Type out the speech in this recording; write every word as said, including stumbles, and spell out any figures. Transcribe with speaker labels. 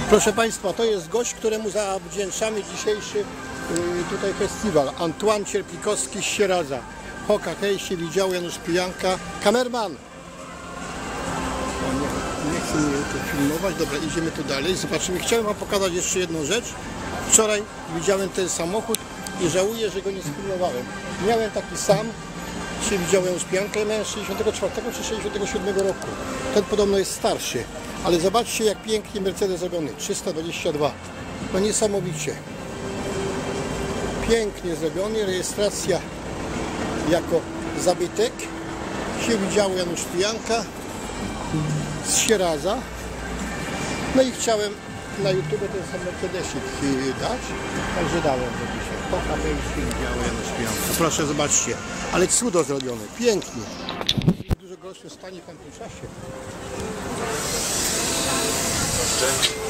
Speaker 1: Proszę Państwa, to jest gość, któremu zawdzięczamy dzisiejszy yy, tutaj festiwal. Antoine Cierpikowski z Sieradza. Hoka, hej, się widział, Janusz Pijanka. Kamerman! O, nie, nie chcę mnie tu filmować. Dobra, idziemy tu dalej. Zobaczymy. Chciałem Wam pokazać jeszcze jedną rzecz. Wczoraj widziałem ten samochód i żałuję, że go nie sfilmowałem. Miałem taki sam. Dzisiaj widziałem Janusz Pijankę, miałem z sześćdziesiątego czwartego czy sześćdziesiątego siódmego roku. Ten podobno jest starszy. Ale zobaczcie, jak pięknie Mercedes zrobiony. trzysta dwadzieścia dwa. No niesamowicie. Pięknie zrobiony. Rejestracja jako zabytek. Się widziało Janusz Pijanka z Sieradza. No i chciałem na YouTube ten sam Mercedesik dać. Także dałem to dzisiaj. Po K P się widziało Janusz Pijanka. Proszę, zobaczcie. Ale cudo zrobione. Pięknie. W dużo gorszym stanie w tamtym czasie.